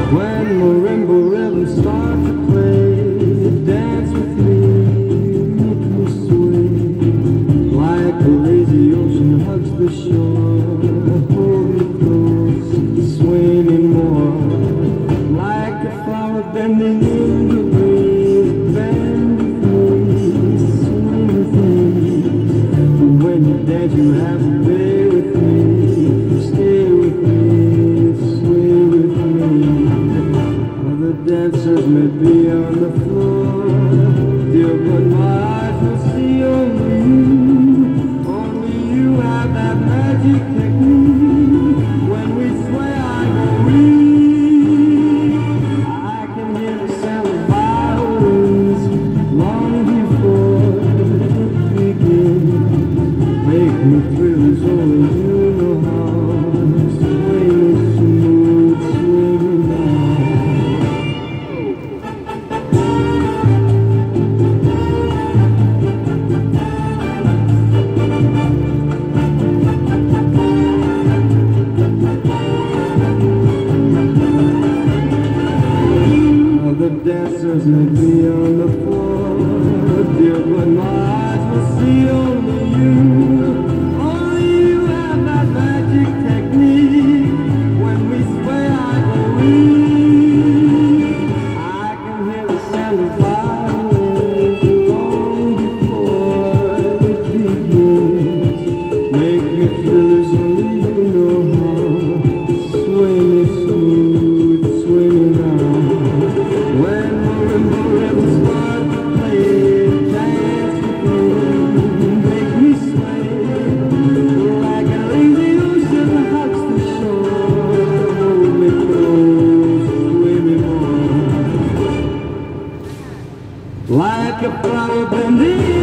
When marimba rhythms start to play, dance with me, make me sway. Like a lazy ocean hugs the shore, hold me close, sway me more. Like a flower bending in the breeze, bend with me, sway with me. When you dance you have to stay with me, stay with me, sway with me. Other dancers may be on the floor, dear, but my eyes will see only you. Only you have that magic technique. When we sway, I go weak. I can hear the sound of violins long before it begins. Make me thrill as only you know how. Sway me smooth, sway me now. Other dancers may be on the floor, dear, but my eyes will see only you. Only you have that magic technique. When we sway, I go weak. I can hear the sound of violins long before it begins. Make me feel as only you know how. Sway me smooth, sway me now. When marimba rhythms start to play, dance with me, make me sway. Like a lazy ocean hugs the shore, hold me close, sway me more. Like a flower bending